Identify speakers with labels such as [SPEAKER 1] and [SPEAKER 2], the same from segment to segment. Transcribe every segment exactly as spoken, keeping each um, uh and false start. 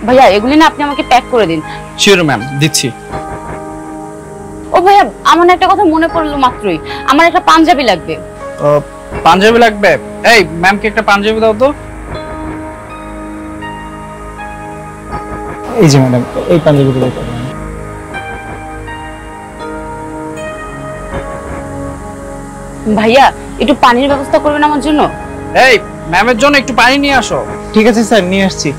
[SPEAKER 1] ভাইয়া এগুলি না আপনি আমাকে প্যাক করে দিন।
[SPEAKER 2] শিওর ম্যাম, দিচ্ছি।
[SPEAKER 1] ও ভাইয়া আমার একটা কথা মনে পড়লো মাত্রই, আমার একটা পাঞ্জাবি লাগবে।
[SPEAKER 2] ও পাঞ্জাবি লাগবে? এই ম্যামকে একটা পাঞ্জাবি দাও তো।
[SPEAKER 3] এই যে ম্যাডাম, এই পাঞ্জাবিগুলো।
[SPEAKER 1] ভাইয়া একটু পানির ব্যবস্থা করবেন আমার জন্য।
[SPEAKER 2] এই ম্যামের জন্য একটু পানি নিয়ে আসো।
[SPEAKER 3] ঠিক আছে স্যার, নিয়ে আসছি।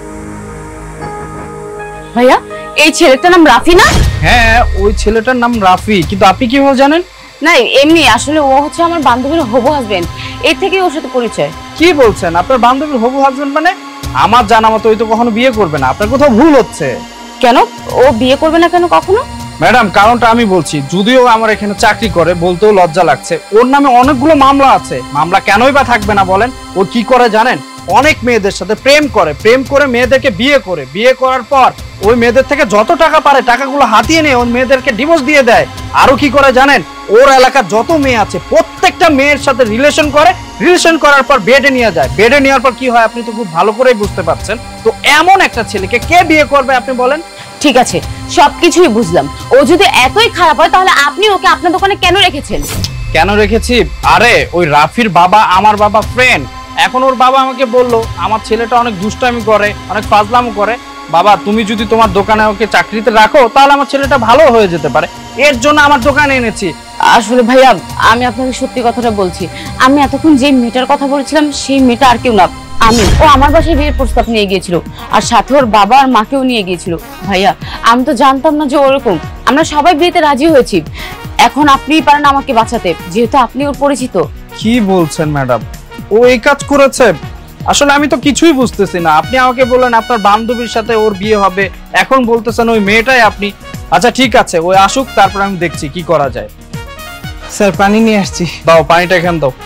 [SPEAKER 1] ভাইয়া এই ছেলেটার নাম রাফি না?
[SPEAKER 2] হ্যাঁ ওই ছেলেটার নাম রাফি, কিন্তু আপনি কিভাবে জানেন?
[SPEAKER 1] না এমনি, আসলে ও হচ্ছে আমার বান্ধবীর হবু হাজবেন্ড, এর থেকে ওর সাথে পরিচয়।
[SPEAKER 2] কি বলছেন? আপনার বান্ধবীর হবু হাজবেন্ড মানে? আমার জানা মতো ওই তো কখনো বিয়ে করবে না, আপনার কোথাও ভুল হচ্ছে।
[SPEAKER 1] কেন ও বিয়ে করবে না কেন কখনো?
[SPEAKER 2] ম্যাডাম কারণটা আমি বলছি, যদিও আমার এখানে চাকরি করে বলতেও লজ্জা লাগছে, ওর নামে অনেকগুলো মামলা আছে। মামলা কেনই বা থাকবে না বলেন? ও কি করে জানেন? অনেক মেয়েদের সাথে প্রেম করে, প্রেম করে মেয়েদেরকে বিয়ে করে, বিয়ে করার পর ওই মেয়েদের থেকে যত টাকা পারে টাকাগুলো হাতিয়ে নিয়ে ওই মেয়েদেরকে ডিভোর্স দিয়ে দেয়। আরো কি করে জানেন? ওর এলাকার যত মেয়ে আছে প্রত্যেকটা মেয়ের সাথে রিলেশন করে, রিলেশন করার পর বেডে নিয়ে যায়। বেডে নেওয়ার পর কি হয় আপনি তো খুব ভালো করেই বুঝতে পারছেন। তো এমন একটা ছেলেকে কে বিয়ে করবে আপনি বলেন?
[SPEAKER 1] ঠিক আছে সবকিছুই বুঝলাম, ও যদি এতই খারাপ হয় তাহলে আপনি ওকে আপনার দোকানে কেন রেখেছেন?
[SPEAKER 2] কেন রেখেছি? আরে ওই রাফির বাবা আমার বাবা ফ্রেন্ড। এখন ওর বাবা আমাকে বললো আমার ছেলেটা অনেক দুষ্টামি করে, অনেক ফাজলামো করে, বাবা তুমি যদি তোমার দোকানে ওকে চাকরিতে রাখো তাহলে আমার ছেলেটা ভালো হয়ে যেতে পারে, এর জন্য আমার দোকানে এনেছি।
[SPEAKER 1] আসলে ভাইয়া আমি আপনাকে সত্যি কথাটা বলছি, আমি এতক্ষণ যে মেয়েটার কথা বলছিলাম সেই মেয়েটা আর কেউ না, আমি। ও আমার বাসায় বিয়ের প্রস্তাব নিয়ে গিয়েছিল, আর সাথে ওর বাবা আর মাকেও নিয়ে গিয়েছিল। ভাইয়া আমি তো জানতাম না যে ওরকম, আমরা সবাই বিয়েতে রাজি হয়েছি। এখন আপনিই পারেন আমাকে বাঁচাতে, যেহেতু আপনি ওর পরিচিত।
[SPEAKER 2] কি বলছেন ম্যাডাম? ও এই কাজ করেছে? আসলে আমি তো কিছুই বুঝতেছি না। আপনি আমাকে বললেন আপনার বান্ধবীর সাথে ওর বিয়ে হবে, এখন বলতেছেন ওই মেয়েটাই আপনি। আচ্ছা ঠিক আছে, ওই আসুক, তারপর আমি দেখছি কি করা যায়।
[SPEAKER 3] স্যার পানি নিয়ে আসছি।
[SPEAKER 2] দাও পানিটা এখানে দাও।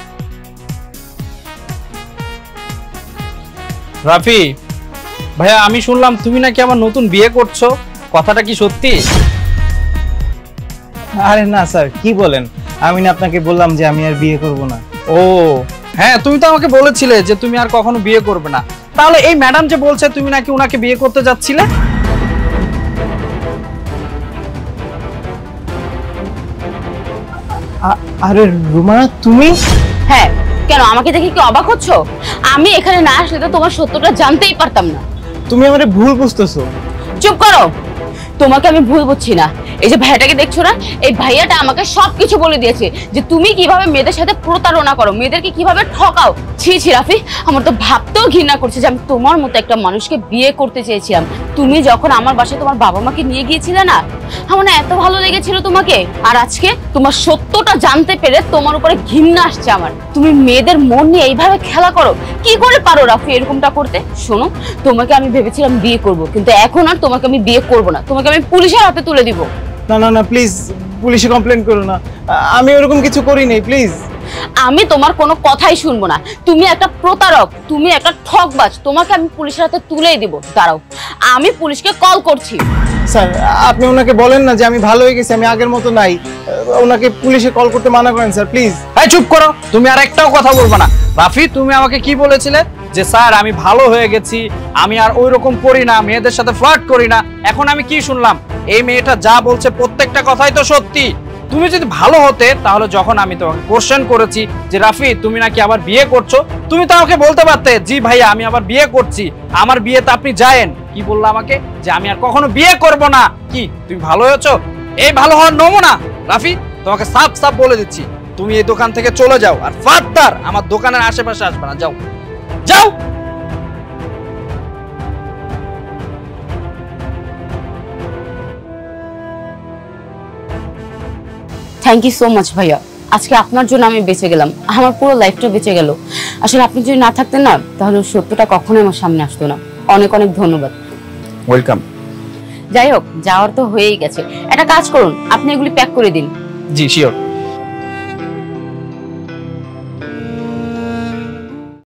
[SPEAKER 2] রাফি ভাইয়া, আমি শুনলাম তুমি নাকি আমার নতুন বিয়ে করছো, কথাটা কি সত্যি?
[SPEAKER 3] আরে না স্যার, কি বলেন? আমি না আপনাকে বললাম যে আমি আর বিয়ে করব না।
[SPEAKER 2] ও হ্যাঁ, তুমি তো আমাকে বলেছিলে যে তুমি আর কখনো বিয়ে করবে না। তাহলে এই ম্যাডাম যে বলছে তুমি নাকি উনাকে বিয়ে করতে যাচ্ছিলে?
[SPEAKER 3] আরে রুমা তুমি?
[SPEAKER 1] হ্যাঁ কেন, আমাকে দেখে কি অবাক হচ্ছ? আমি এখানে না আসলে তো তোমার সত্যটা জানতেই পারতাম না।
[SPEAKER 3] তুমি আমারে ভুল বুঝতেছো।
[SPEAKER 1] চুপ করো, তোমাকে আমি ভুল বুঝছি না। এই যে ভাইয়াটাকে দেখছো না, এই ভাইয়াটা আমাকে সবকিছু বলে দিয়েছে যে তুমি কিভাবে মেয়েদের সাথে প্রতারণা করো, মেয়েদেরকে কিভাবে ঠকাও। ছি ছি রাফি, আমার তো ভাবতেও ঘৃণা করছে যে আমি তোমার মতো একটা মানুষকে বিয়ে করতে চেয়েছিলাম। তুমি যখন আমার বাসায় তোমার বাবা মাকে নিয়ে গিয়েছিলে না, আমার না এত ভালো লেগেছিল তোমাকে, আর আজকে তোমার সত্যটা জানতে পেরে তোমার উপরে ঘৃণা আসছে আমার। তুমি মেয়েদের মন নিয়ে এইভাবে খেলা করো, কি করে পারো রাফি এরকমটা করতে? শোনো, তোমাকে আমি ভেবেছিলাম বিয়ে করব, কিন্তু এখন আর তোমাকে আমি বিয়ে করব না, তোমাকে আমি পুলিশের হাতে তুলে দিব।
[SPEAKER 3] না না না প্লিজ, পুলিশে কমপ্লেন করো না, আমি ওরকম কিছু করি নাই, প্লিজ।
[SPEAKER 1] আমি তোমার কোনো কথাই শুনবো না, তুমি একটা প্রতারক, তুমি একটা ঠকবাজ, তোমাকে আমি পুলিশের হাতে তুলেই দিব। দাঁড়াও, আমি পুলিশকে কল করছি।
[SPEAKER 3] স্যার আপনি ওনাকে বলেন না যে আমি ভালো হয়ে গেছি, আমি আগের মতো নাই, ওনাকে পুলিশে কল করতে মানা করেন স্যার প্লিজ।
[SPEAKER 2] এই চুপ করো, তুমি আর একটাও কথা বলবে না। রাফি তুমি আমাকে কি বলেছিলে যে স্যার আমি ভালো হয়ে গেছি, আমি আর ওই রকম করি না, মেয়েদের সাথে ফ্লার্ট করি না। এখন আমি কি শুনলাম? এই মেয়েটা যা বলছে প্রত্যেকটা কথাই তো সত্যি। তুমি যদি ভালো হতে তাহলে যখন আমি তোমাকে কোশ্চেন করেছি যে রাফি তুমি নাকি আবার বিয়ে করছো, তুমি তো আমাকে বলতে পারতে জি ভাইয়া আমি আবার বিয়ে করছি, আমার বিয়েতে আপনি যায়েন। কি বললো আমাকে? যে আমি আর কখনো বিয়ে করব না। কি তুমি ভালো হয়েছো? এই ভালো হওয়ার নমুনা। রাফি তোমাকে সাফ সাফ বলে দিচ্ছি, তুমি এই দোকান থেকে চলে যাও, আর ফারদার আমার দোকানের আশেপাশে আসবে না। যাও যাও।
[SPEAKER 1] থ্যাংক ইউ সো মাচ ভাইয়া, আজকে আপনার জন্য আমি বেঁচে গেলাম, আমার পুরো লাইফটা বেঁচে গেল। আসলে আপনি যদি না থাকতেন না তাহলে সত্যটা কখনোই আমার সামনে আসতো না। অনেক অনেক ধন্যবাদ।
[SPEAKER 2] ওয়েলকাম।
[SPEAKER 1] যাই হোক, যাওয়ার তো হয়েই গেছে, একটা কাজ করুন, আপনি এগুলি প্যাক করে দিন।
[SPEAKER 2] জি শিওর।